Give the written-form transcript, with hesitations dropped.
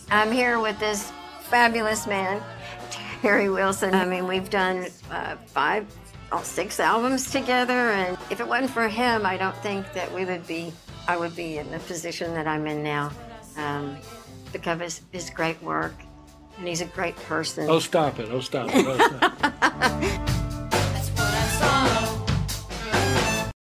I'm here with this fabulous man, Terry Wilson. I mean, we've done 6 albums together, and if it wasn't for him, I don't think that I would be in the position that I'm in now, because of his great work, and he's a great person. Oh, stop it. Oh, stop it. Oh, stop it.